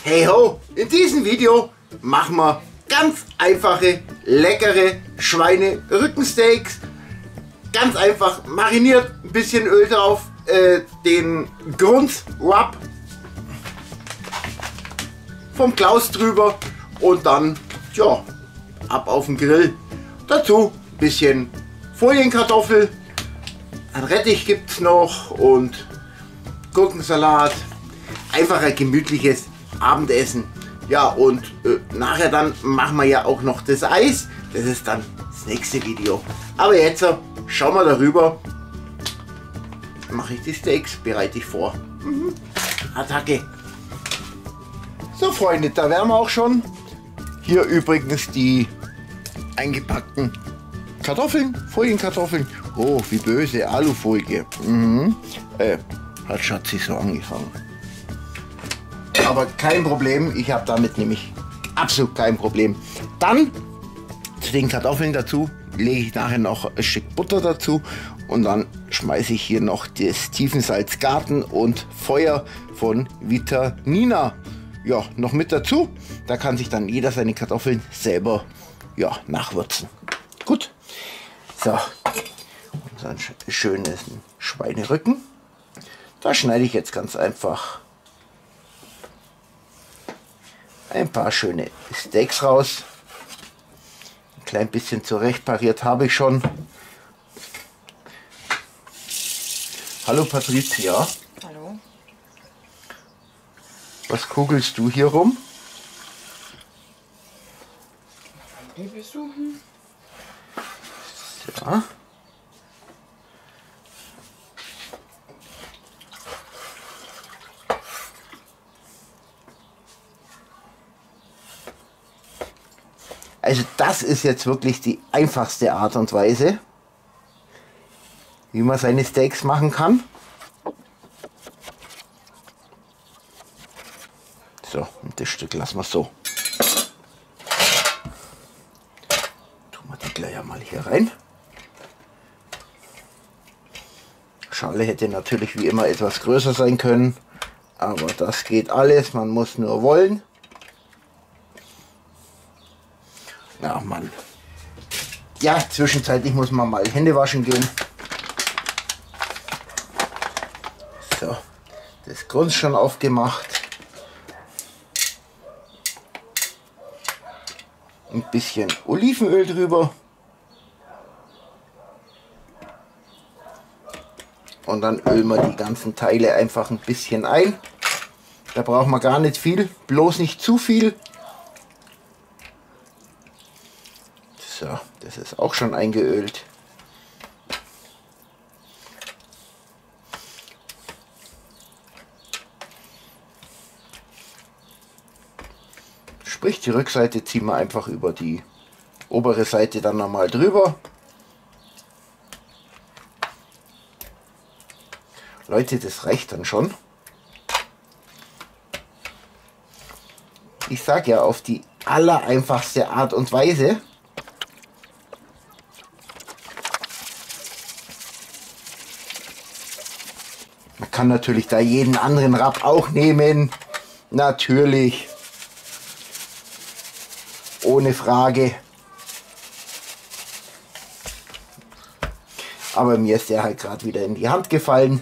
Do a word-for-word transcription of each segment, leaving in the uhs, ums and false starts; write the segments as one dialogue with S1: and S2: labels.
S1: Hey ho, in diesem Video machen wir ganz einfache, leckere Schweinerückensteaks. Ganz einfach mariniert, ein bisschen Öl drauf, äh, den Grundrub vom Klaus drüber und dann, ja, ab auf den Grill. Dazu ein bisschen Folienkartoffel, ein Rettich gibt es noch und Gurkensalat. Einfach ein gemütliches Abendessen. Ja, und äh, nachher dann machen wir ja auch noch das Eis. Das ist dann das nächste Video. Aber jetzt äh, schauen wir darüber. Mache ich die Steaks, bereite ich vor. Mhm. Attacke. So Freunde, da wären wir auch schon. Hier übrigens die eingepackten Kartoffeln, Folienkartoffeln. Oh, wie böse, Alufolie. Mhm. Äh, hat Schatzi so angefangen. Aber kein Problem, ich habe damit nämlich absolut kein Problem. Dann zu den Kartoffeln dazu lege ich nachher noch ein Stück Butter dazu und dann schmeiße ich hier noch das Tiefensalz Garten und Feuer von Vitamina ja, noch mit dazu. Da kann sich dann jeder seine Kartoffeln selber ja, nachwürzen. Gut, so, unseren schönen Schweinerücken. Da schneide ich jetzt ganz einfach ein paar schöne Steaks raus. Ein klein bisschen zurecht pariert habe ich schon. Hallo Patricia.
S2: Hallo.
S1: Was kugelst du hier rum?
S2: Die besuchen.
S1: Ja. Also das ist jetzt wirklich die einfachste Art und Weise, wie man seine Steaks machen kann. So, und das Stück lassen wir so. Tun wir die gleich einmal hier rein. Schale hätte natürlich wie immer etwas größer sein können, aber das geht alles, man muss nur wollen. Ja, Mann. Ja, zwischenzeitlich muss man mal Hände waschen gehen. So, das Grund schon aufgemacht. Ein bisschen Olivenöl drüber. Und dann ölen wir die ganzen Teile einfach ein bisschen ein. Da braucht man gar nicht viel, bloß nicht zu viel. So, das ist auch schon eingeölt. Sprich, die Rückseite ziehen wir einfach über die obere Seite dann nochmal drüber. Leute, das reicht dann schon. Ich sage ja, auf die allereinfachste Art und Weise. Man kann natürlich da jeden anderen Rab auch nehmen. Natürlich. Ohne Frage. Aber mir ist der halt gerade wieder in die Hand gefallen.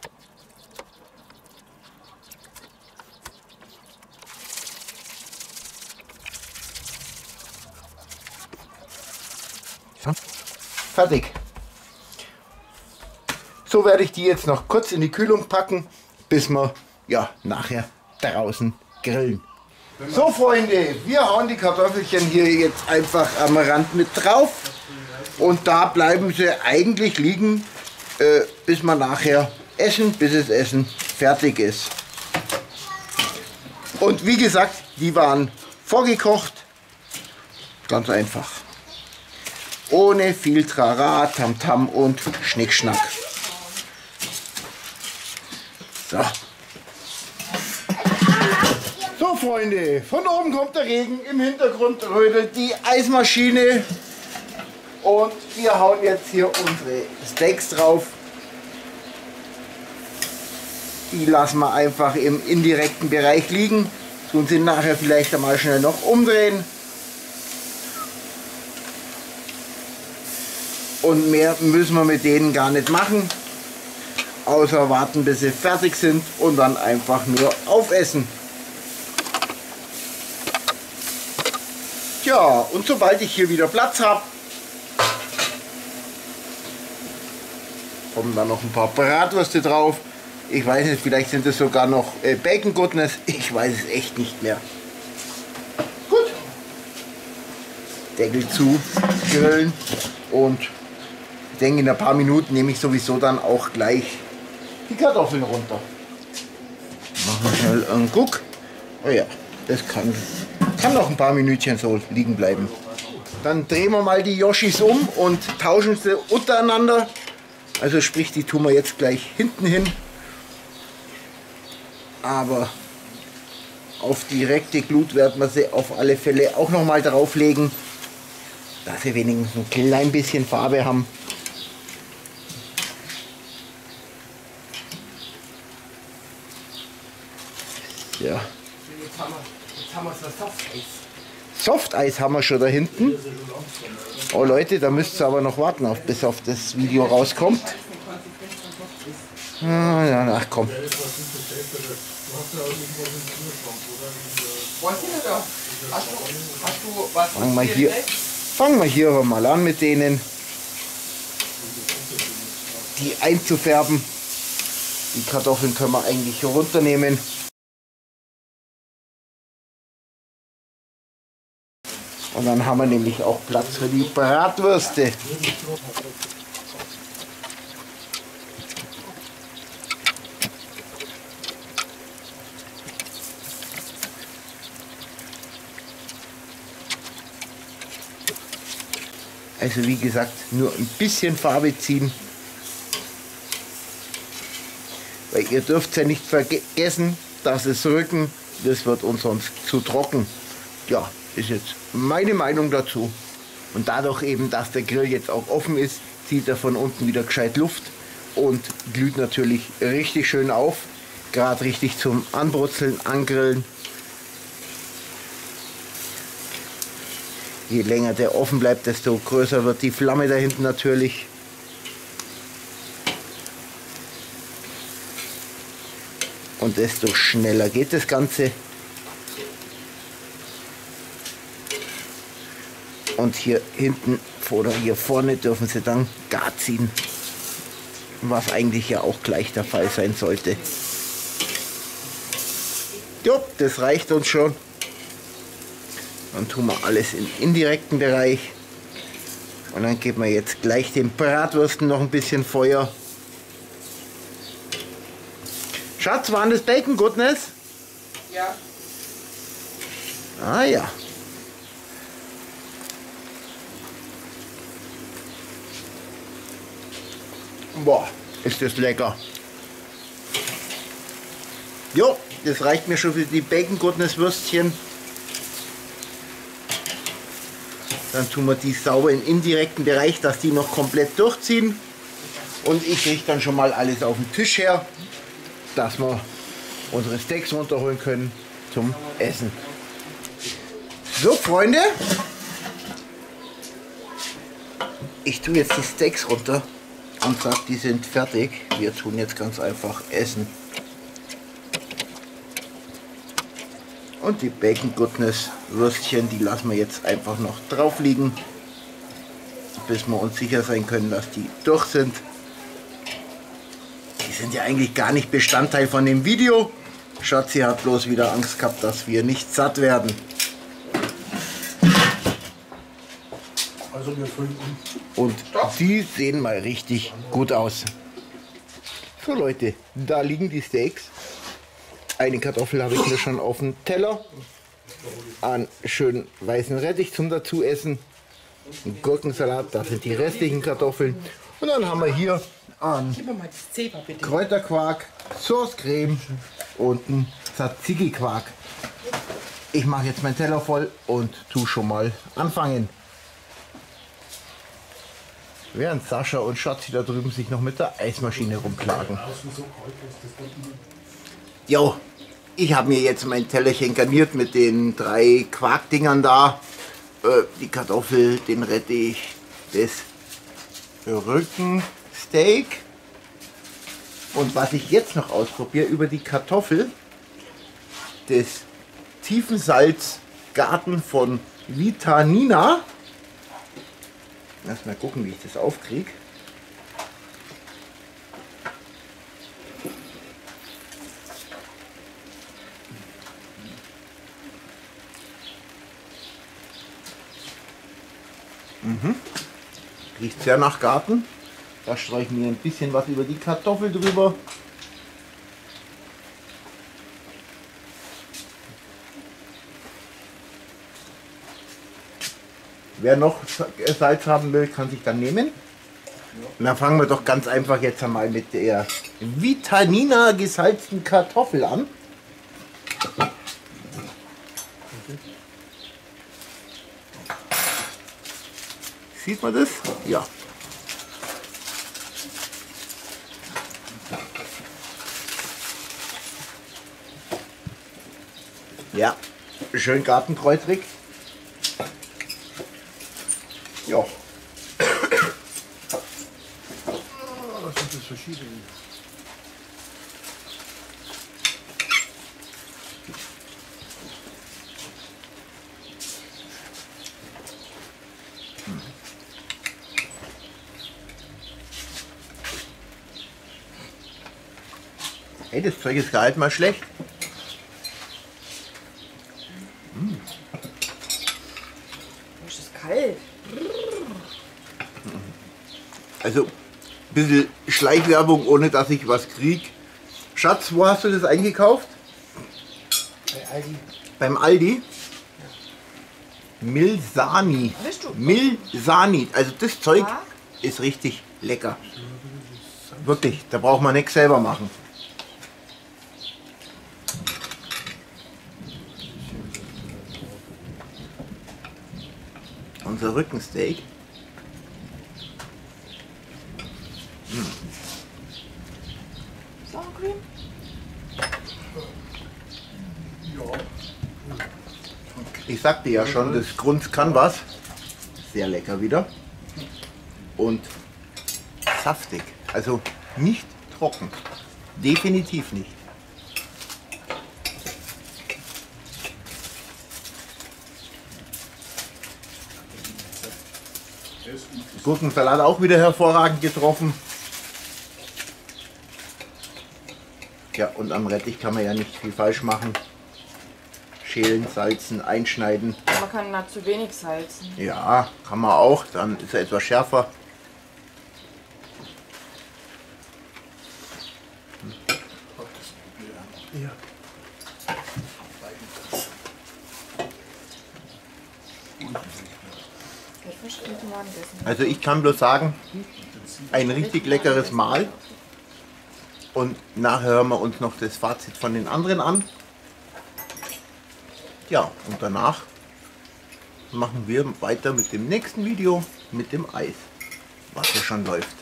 S1: So. Fertig. So werde ich die jetzt noch kurz in die Kühlung packen, bis wir ja nachher draußen grillen. So Freunde, wir hauen die Kartoffelchen hier jetzt einfach am Rand mit drauf und da bleiben sie eigentlich liegen, äh, bis wir nachher essen, bis das Essen fertig ist. Und wie gesagt, die waren vorgekocht, ganz einfach. Ohne viel Trara, Tamtam und Schnickschnack. So. So Freunde, von oben kommt der Regen, im Hintergrund rödelt die Eismaschine und wir hauen jetzt hier unsere Steaks drauf. Die lassen wir einfach im indirekten Bereich liegen. Tun sie nachher vielleicht einmal schnell noch umdrehen. Und mehr müssen wir mit denen gar nicht machen. Außer warten, bis sie fertig sind und dann einfach nur aufessen. Tja, und sobald ich hier wieder Platz habe, kommen da noch ein paar Bratwürste drauf. Ich weiß nicht, vielleicht sind es sogar noch äh, Bacon Goodness. Ich weiß es echt nicht mehr. Gut. Deckel zu, grillen und ich denke, in ein paar Minuten nehme ich sowieso dann auch gleich die Kartoffeln runter. Machen wir schnell einen Guck. Oh ja, das kann, kann noch ein paar Minütchen so liegen bleiben. Dann drehen wir mal die Yoshis um und tauschen sie untereinander. Also sprich, die tun wir jetzt gleich hinten hin. Aber auf direkte Glut werden wir sie auf alle Fälle auch noch mal drauflegen, dass sie wenigstens ein klein bisschen Farbe haben. Ja. Jetzt haben wir, jetzt haben wir so Softeis. Softeis haben wir schon da hinten. Oh Leute, da müsst ihr aber noch warten, auf, bis auf das Video rauskommt. Ah, ja, ach komm. Fangen wir hier, fangen wir hier mal an mit denen, die einzufärben. Die Kartoffeln können wir eigentlich runternehmen. Und dann haben wir nämlich auch Platz für die Bratwürste. Also wie gesagt, nur ein bisschen Farbe ziehen. Weil ihr dürft ja nicht vergessen, dass es Rücken, das wird uns sonst zu trocken. Ja, ist jetzt meine Meinung dazu. Und dadurch eben, dass der Grill jetzt auch offen ist, zieht er von unten wieder gescheit Luft und glüht natürlich richtig schön auf. Gerade richtig zum Anbrutzeln, Angrillen. Je länger der offen bleibt, desto größer wird die Flamme da hinten natürlich. Und desto schneller geht das Ganze. Und hier hinten oder hier vorne dürfen sie dann gar ziehen. Was eigentlich ja auch gleich der Fall sein sollte. Jo, das reicht uns schon. Dann tun wir alles im indirekten Bereich. Und dann geben wir jetzt gleich den Bratwürsten noch ein bisschen Feuer. Schatz, waren das Bacon Goodness?
S2: Ja.
S1: Ah ja. Boah, ist das lecker. Jo, das reicht mir schon für die Bacon Goodness Würstchen. Dann tun wir die sauber im indirekten Bereich, dass die noch komplett durchziehen. Und ich richte dann schon mal alles auf den Tisch her, dass wir unsere Steaks runterholen können zum Essen. So Freunde, ich tue jetzt die Steaks runter und sage, die sind fertig. Wir tun jetzt ganz einfach essen. Und die Bacon Goodness Würstchen, die lassen wir jetzt einfach noch drauf liegen, bis wir uns sicher sein können, dass die durch sind. Die sind ja eigentlich gar nicht Bestandteil von dem Video. Schatzi hat bloß wieder Angst gehabt, dass wir nicht satt werden.
S3: Also wir füllen um.
S1: Und die sehen mal richtig gut aus. So Leute, da liegen die Steaks. Eine Kartoffel habe ich mir schon auf dem Teller. Einen schönen weißen Rettich zum dazu essen. Ein Gurkensalat, das sind die restlichen Kartoffeln. Und dann haben wir hier einen Kräuterquark, Saucecreme und einen Tzatziki-Quark. Ich mache jetzt meinen Teller voll und tu schon mal anfangen. Während Sascha und Schatzi da drüben sich noch mit der Eismaschine rumplagen. Jo, ich habe mir jetzt mein Tellerchen garniert mit den drei Quarkdingern da. Äh, die Kartoffel, den Rettich, das Rückensteak. Und was ich jetzt noch ausprobiere über die Kartoffel, das Tiefensalzgarten von Vitanina. Lass mal gucken, wie ich das aufkriege. Mhm. Riecht sehr nach Garten. Da streichen wir ein bisschen was über die Kartoffel drüber. Wer noch Salz haben will, kann sich dann nehmen. Und dann fangen wir doch ganz einfach jetzt einmal mit der Vitanina gesalzten Kartoffel an. Sieht man das? Ja. Ja, schön gartenkräutrig. Ja.
S3: Was sind das verschiedene?
S1: Hey, das Zeug ist gar nicht mal schlecht.
S2: Mm. Das ist kalt.
S1: Also, ein bisschen Schleichwerbung, ohne dass ich was kriege. Schatz, wo hast du das eingekauft?
S3: Bei Aldi.
S1: Beim Aldi? Milsani.
S2: Bist du?
S1: Milsani. Also das Zeug
S2: Ja?
S1: ist richtig lecker. Wirklich, da braucht man nichts selber machen. Unser Rückensteak. Hm.
S2: Sour Cream?
S3: Ja.
S1: Ich sagte ja schon, das Grund kann was. Sehr lecker wieder. Und saftig. Also nicht trocken. Definitiv nicht. Gurkensalat auch wieder hervorragend getroffen. Ja, und am Rettich kann man ja nicht viel falsch machen. Schälen, salzen, einschneiden.
S2: Man kann da zu wenig salzen.
S1: Ja, kann man auch. Dann ist er etwas schärfer. Ja. Also ich kann bloß sagen, ein richtig leckeres Mahl. Und nachher hören wir uns noch das Fazit von den anderen an. Ja, und danach machen wir weiter mit dem nächsten Video mit dem Eis, was ja schon läuft.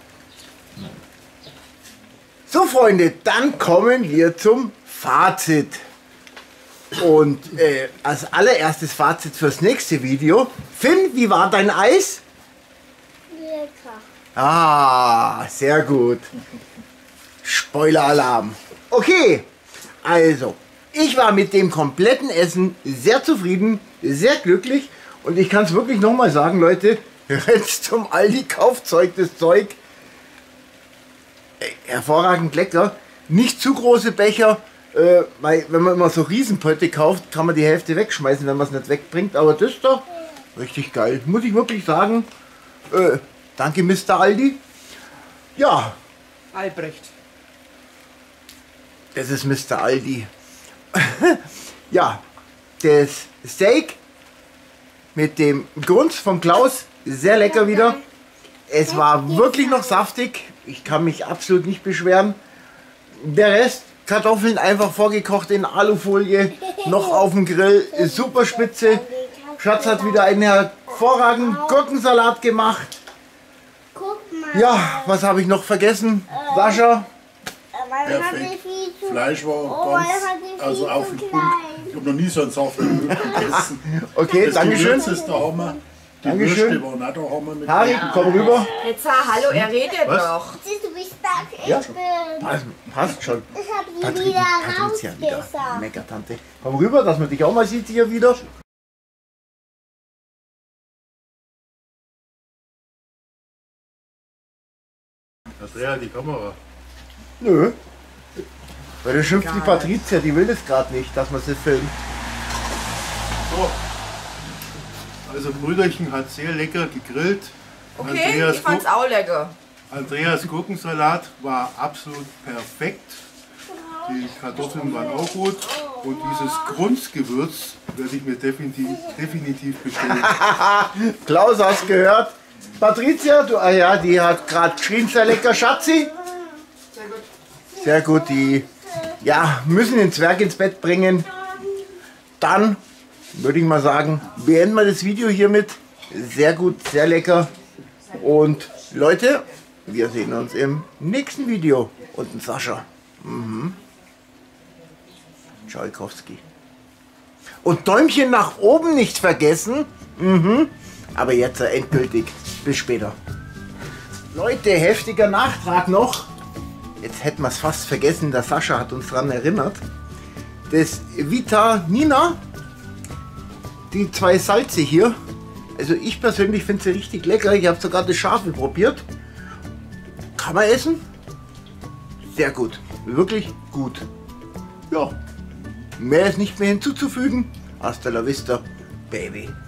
S1: So Freunde, dann kommen wir zum Fazit. Und äh, als allererstes Fazit fürs nächste Video. Finn, wie war dein Eis?
S4: Lecker.
S1: Ah, sehr gut. Spoiler-Alarm. Okay, also, ich war mit dem kompletten Essen sehr zufrieden, sehr glücklich. Und ich kann es wirklich nochmal sagen, Leute, rennt zum Aldi, kauft Zeug, das Zeug. Hervorragend lecker. Nicht zu große Becher, äh, weil wenn man immer so Riesenpötte kauft, kann man die Hälfte wegschmeißen, wenn man es nicht wegbringt. Aber das ist doch richtig geil. Muss ich wirklich sagen. Äh, danke, Mister Aldi. Ja.
S2: Albrecht.
S1: Das ist Mister Aldi. Ja, das Steak mit dem Grunz von Klaus, sehr lecker wieder. Es war wirklich noch saftig. Ich kann mich absolut nicht beschweren. Der Rest, Kartoffeln einfach vorgekocht in Alufolie, noch auf dem Grill, ist super spitze. Schatz hat wieder einen hervorragenden Gurkensalat gemacht.
S4: Guck mal.
S1: Ja, was habe ich noch vergessen? Sascha?
S4: Weil
S3: Perfekt.
S4: hatte viel zu,
S3: Fleisch war
S4: oh, weil
S3: ganz
S4: hatte
S3: Also auf den Punkt. Ich habe noch nie so einen saftigen Rücken gegessen.
S1: Okay,
S3: Das
S1: Dankeschön.
S3: Gewürz ist der Hammer. Die
S1: Dankeschön.
S3: Würste waren auch der Hammer mit.
S1: Harry, komm rüber.
S2: Jetzt sag hallo, er redet
S3: Was?
S2: noch.
S4: Siehst du, wie stark ich
S1: Ja.
S4: bin?
S1: Passt, passt schon.
S4: Ich habe die
S1: Patri
S4: wieder
S1: Patricia wieder.
S4: rausgesagt.
S1: Mega-Tante. Komm rüber, dass man dich auch mal sieht hier wieder.
S3: Andrea, die Kamera.
S1: Nö. Weil da schimpft die Patricia, die will das gerade nicht, dass man sie filmt.
S3: So. Also Brüderchen hat sehr lecker gegrillt.
S2: Okay,
S3: Andreas,
S2: ich fand's
S3: Gur-
S2: auch lecker.
S3: Andreas Gurkensalat war absolut perfekt. Die Kartoffeln waren auch gut. Und dieses Grunzgewürz werde ich mir definitiv, definitiv bestellen.
S1: Klaus, hast gehört? Patricia, du, ah ja, die hat gerade geschrien, sehr lecker, Schatzi.
S2: Sehr gut.
S1: Sehr gut, die ja, müssen den Zwerg ins Bett bringen. Dann würde ich mal sagen, beenden wir das Video hiermit. Sehr gut, sehr lecker. Und Leute, wir sehen uns im nächsten Video. Und ein Sascha. Mhm. Tschaikowski. Und Däumchen nach oben nicht vergessen. Mhm. Aber jetzt endgültig. Bis später. Leute, heftiger Nachtrag noch. Jetzt hätten wir es fast vergessen, der Sascha hat uns daran erinnert. Das Vita Nina, die zwei Salze hier. Also ich persönlich finde sie richtig lecker. Ich habe sogar das Scharfe probiert. Kann man essen? Sehr gut. Wirklich gut. Ja. Mehr ist nicht mehr hinzuzufügen. Hasta la vista, Baby.